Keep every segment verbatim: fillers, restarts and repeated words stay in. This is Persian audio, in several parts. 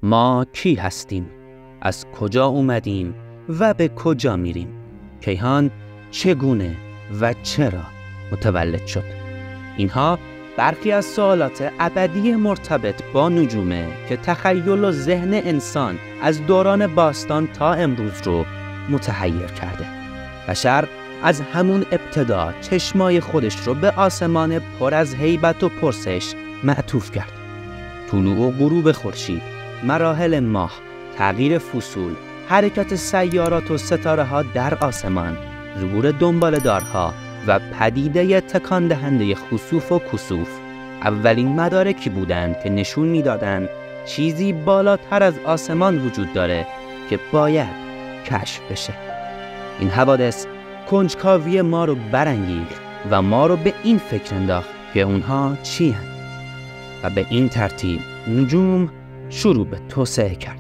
ما کی هستیم؟ از کجا اومدیم و به کجا میریم؟ کیهان چگونه و چرا متولد شد؟ اینها برخی از سوالات ابدی مرتبط با نجومه که تخیل و ذهن انسان از دوران باستان تا امروز رو متحیر کرده. بشر از همون ابتدا چشمای خودش رو به آسمان پر از هیبت و پرسش معطوف کرد. طلوع و غروب خورشید، مراحل ماه، تغییر فصول، حرکت سیارات و ستاره ها در آسمان، ظهور دنباله‌دارها و پدیده تکان دهنده خسوف و کسوف اولین مدارکی بودند که نشون میدادند چیزی بالاتر از آسمان وجود داره که باید کشف بشه. این حوادث کنجکاوی ما رو برانگیخت و ما رو به این فکر انداخت که اونها چی هستند و به این ترتیب نجوم شروع به توسعه کرد.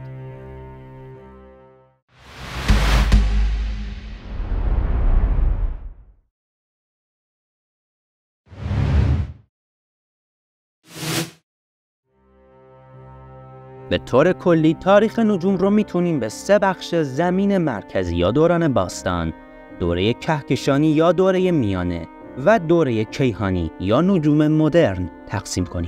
به طور کلی تاریخ نجوم رو میتونیم به سه بخش زمین مرکزی یا دوران باستان، دوره کهکشانی یا دوره میانه و دوره کیهانی یا نجوم مدرن تقسیم کنیم.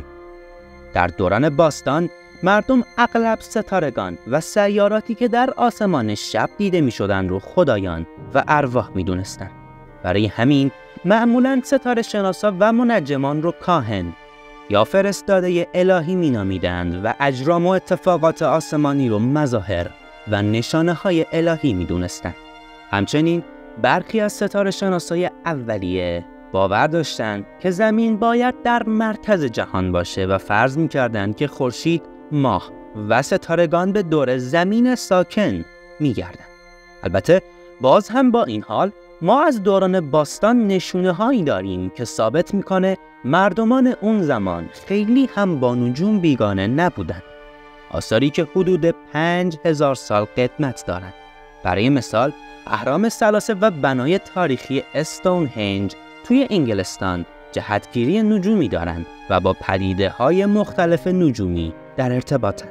در دوران باستان مردم اغلب ستارگان و سیاراتی که در آسمان شب دیده میشدن رو خدایان و ارواح میدونستن. برای همین معمولاً ستاره شناسا و منجمان رو کاهن یا فرستاده الهی مینامیدند و اجرام و اتفاقات آسمانی رو مظاهر و نشانه های الهی میدونستند. همچنین برخی از ستاره شناسای اولیه باور داشتند که زمین باید در مرکز جهان باشه و فرض میکردند که خورشید، ماه و ستارگان به دور زمین ساکن میگردند. البته باز هم با این حال ما از دوران باستان نشونه هایی داریم که ثابت میکنه مردمان اون زمان خیلی هم با نجوم بیگانه نبودن. آثاری که حدود پنج هزار سال قدمت دارند. برای مثال اهرام ثلاثه و بنای تاریخی استونهنج توی انگلستان جهتگیری نجومی دارند و با پدیده های مختلف نجومی در ارتباطند.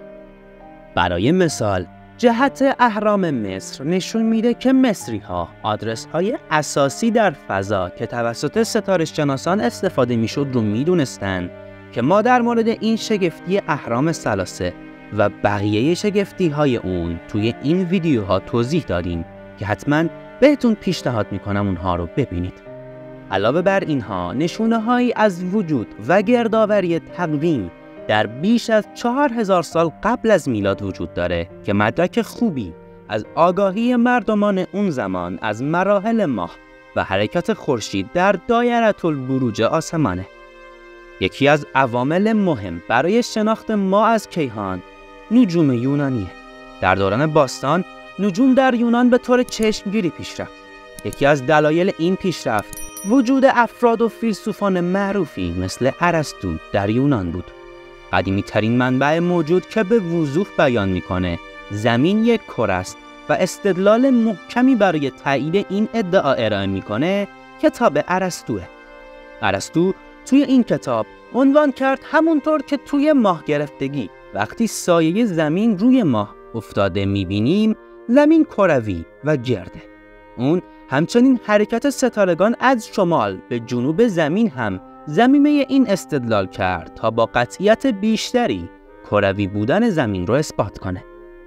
برای مثال جهت اهرام مصر نشون میده که مصری ها آدرس های اساسی در فضا که توسط ستاره شناسان استفاده میشد رو میدونستن که ما در مورد این شگفتی اهرام ثلاثه و بقیه شگفتی های اون توی این ویدیوها توضیح دادیم که حتما بهتون پیشنهاد میکنم اونها رو ببینید. علاوه بر اینها نشونه هایی از وجود و گردآوری تقویم در بیش از چهار هزار سال قبل از میلاد وجود داره که مدرک خوبی از آگاهی مردمان اون زمان از مراحل ماه و حرکت خورشید در دایره البروج آسمانه. یکی از عوامل مهم برای شناخت ما از کیهان نجوم یونانیه. در دوران باستان نجوم در یونان به طور چشمگیری پیش رفت. یکی از دلایل این پیشرفت وجود افراد و فیلسوفان معروفی مثل ارسطو در یونان بود. قدیمی ترین منبع موجود که به وضوح بیان میکنه زمین یک کره است و استدلال محکمی برای تایید این ادعا ارائه میکنه کتاب ارسطوئه. ارسطو توی این کتاب عنوان کرد همونطور که توی ماه گرفتگی وقتی سایه زمین روی ماه افتاده میبینیم زمین کروی و گرده. اون همچنین حرکت ستارگان از شمال به جنوب زمین هم ضمیمه این استدلال کرد تا با قطعیت بیشتری کروی بودن زمین رو اثبات کنه.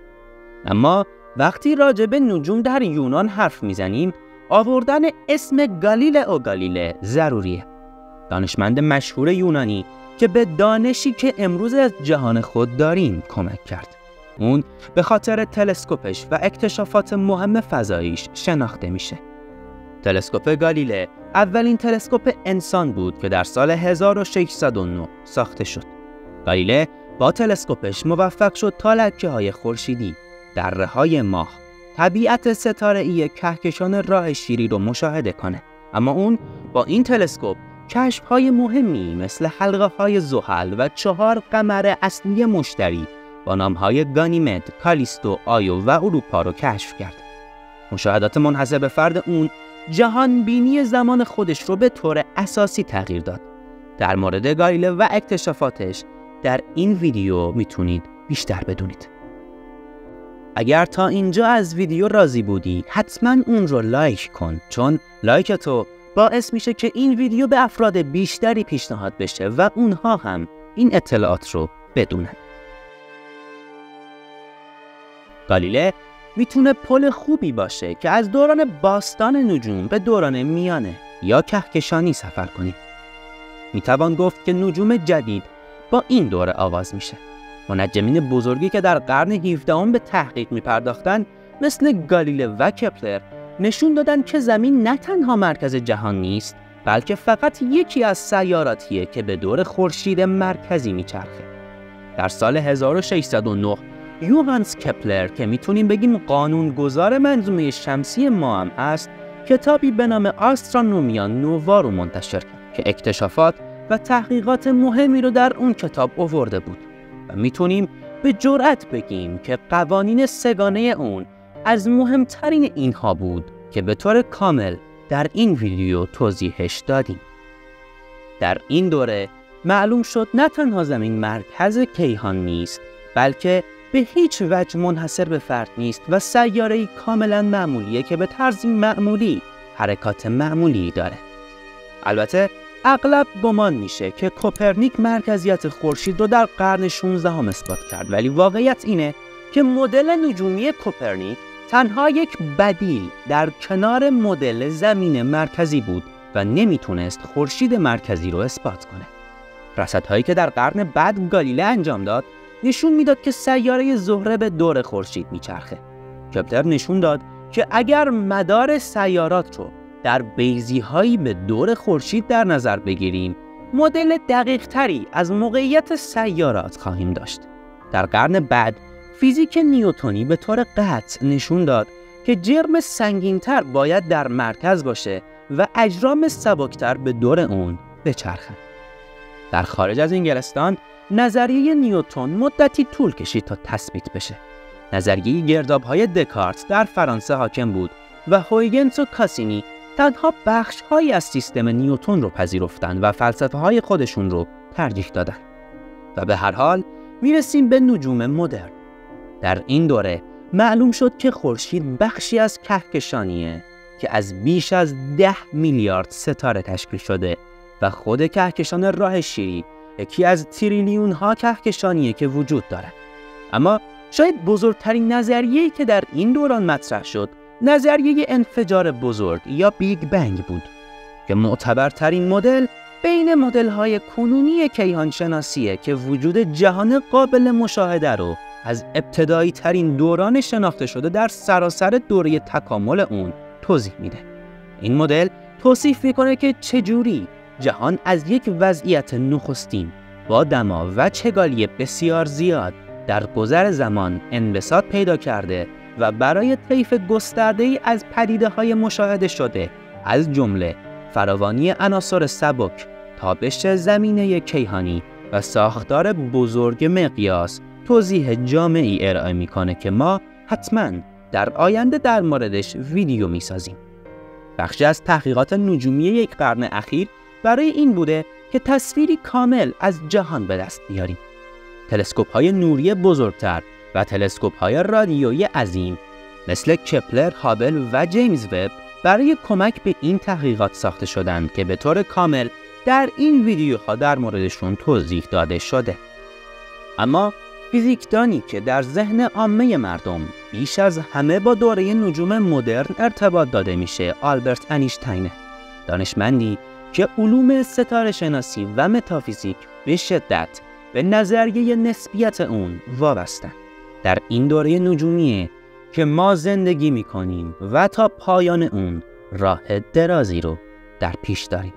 اما وقتی راجع به نجوم در یونان حرف میزنیم آوردن اسم گالیلئو گالیله ضروریه. دانشمند مشهور یونانی که به دانشی که امروز از جهان خود داریم کمک کرد. اون به خاطر تلسکوپش و اکتشافات مهم فضاییش شناخته میشه. تلسکوپ گالیله اولین تلسکوپ انسان بود که در سال هزار و ششصد و نه ساخته شد. گالیله با تلسکوپش موفق شد تا لکه‌های خورشیدی، دره‌های ماه، طبیعت ستاره‌ای کهکشان راه شیری رو مشاهده کنه. اما اون با این تلسکوپ کشف‌های مهمی مثل حلقه‌های زحل و چهار قمر اصلی مشتری با نام‌های گانیمد، کالیستو، آیو و اروپا رو کشف کرد. مشاهدات منحصر به فرد اون جهان بینی زمان خودش رو به طور اساسی تغییر داد. در مورد گالیله و اکتشافاتش در این ویدیو میتونید بیشتر بدونید. اگر تا اینجا از ویدیو راضی بودی حتما اون رو لایک کن، چون لایک تو باعث میشه که این ویدیو به افراد بیشتری پیشنهاد بشه و اونها هم این اطلاعات رو بدونن. گالیله میتونه پل خوبی باشه که از دوران باستان نجوم به دوران میانه یا کهکشانی سفر کنیم. میتوان گفت که نجوم جدید با این دوره آغاز میشه. منجمین بزرگی که در قرن هفدهم به تحقیق میپرداختن مثل گالیله و کپلر نشون دادن که زمین نه تنها مرکز جهان نیست، بلکه فقط یکی از سیاراتیه که به دور خورشید مرکزی میچرخه. در سال هزار و ششصد و نه یوهانس کپلر که میتونیم بگیم قانونگذار منظومه شمسی ما هم هست، کتابی به نام آسترونومیا نووا رو منتشر کرد که اکتشافات و تحقیقات مهمی رو در اون کتاب آورده بود و میتونیم به جرأت بگیم که قوانین سگانه اون از مهمترین اینها بود که به طور کامل در این ویدیو توضیحش دادیم. در این دوره معلوم شد نه تنها زمین مرکز کیهان نیست، بلکه به هیچ وجه منحصر به فرد نیست و سیاره‌ای کاملا معمولیه که به طرز معمولی حرکات معمولی داره. البته اغلب گمان میشه که کوپرنیک مرکزیت خورشید رو در قرن شانزدهم هم اثبات کرد، ولی واقعیت اینه که مدل نجومی کوپرنیک تنها یک بدیل در کنار مدل زمین مرکزی بود و نمیتونست خورشید مرکزی رو اثبات کنه. رصدهایی که در قرن بعد گالیله انجام داد نشون میداد که سیاره زهره به دور خورشید میچرخه. کپلر نشون داد که اگر مدار سیارات رو در بیضی‌هایی به دور خورشید در نظر بگیریم، مدل دقیق تری از موقعیت سیارات خواهیم داشت. در قرن بعد فیزیک نیوتنی به طور قطع نشون داد که جرم سنگین‌تر باید در مرکز باشه و اجرام سبکتر به دور اون بچرخن. در خارج از انگلستان نظریه نیوتن مدتی طول کشید تا تثبیت بشه. نظریه گرداب‌های دکارت در فرانسه حاکم بود و هویگنس و کاسینی تنها بخش‌هایی از سیستم نیوتن رو پذیرفتن و فلسفه‌های خودشون رو ترجیح دادن. و به هر حال میرسیم به نجوم مدرن. در این دوره معلوم شد که خورشید بخشی از کهکشانیه که از بیش از ده میلیارد ستاره تشکیل شده و خود کهکشان راه شیری یکی از تریلیون ها کهکشانیه که وجود داره. اما شاید بزرگترین نظریه‌ای که در این دوران مطرح شد نظریه انفجار بزرگ یا بیگ بنگ بود که معتبرترین مدل بین مدل‌های کنونی کیهان شناسیه که وجود جهان قابل مشاهده رو از ابتدایی ترین دوران شناخته شده در سراسر دوره تکامل اون توضیح میده. این مدل توصیف میکنه که چجوری جهان از یک وضعیت نخستین با دما و چگالی بسیار زیاد در گذر زمان انبساط پیدا کرده و برای طیف گسترده‌ای از پدیده‌های مشاهده شده از جمله فراوانی عناصر سبک، تابش زمینه کیهانی و ساختار بزرگ مقیاس توضیح جامعی ارائه میکنه که ما حتما در آینده در موردش ویدیو میسازیم. بخشی از تحقیقات نجومی یک قرن اخیر برای این بوده که تصویری کامل از جهان به دست بیاریم. تلسکوپ‌های نوری بزرگتر و تلسکوپ‌های رادیویی عظیم مثل کپلر، هابل و جیمز وب برای کمک به این تحقیقات ساخته شدند که به طور کامل در این ویدیوها در موردشون توضیح داده شده. اما فیزیکدانی که در ذهن عامه مردم بیش از همه با دوره نجوم مدرن ارتباط داده میشه آلبرت انیشتین، دانشمندی که علوم ستاره شناسی و متافیزیک به شدت به نظریه نسبیت اون وابستن. در این دوره نجومیه که ما زندگی میکنیم و تا پایان اون راه درازی رو در پیش داریم.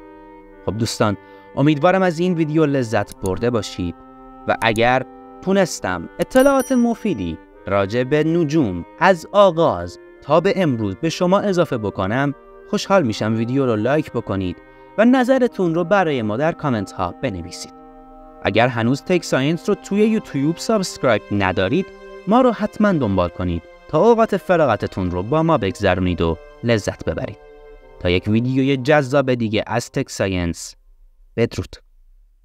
خب دوستان، امیدوارم از این ویدیو لذت برده باشید و اگر تونستم اطلاعات مفیدی راجع به نجوم از آغاز تا به امروز به شما اضافه بکنم، خوشحال میشم ویدیو رو لایک بکنید و نظرتون رو برای ما در کامنت ها بنویسید. اگر هنوز تک ساینس رو توی یوتیوب سابسکرایب ندارید، ما رو حتما دنبال کنید تا اوقات فراغتتون رو با ما بگذرونید و لذت ببرید. تا یک ویدیوی جذاب دیگه از تک ساینس، بدرود.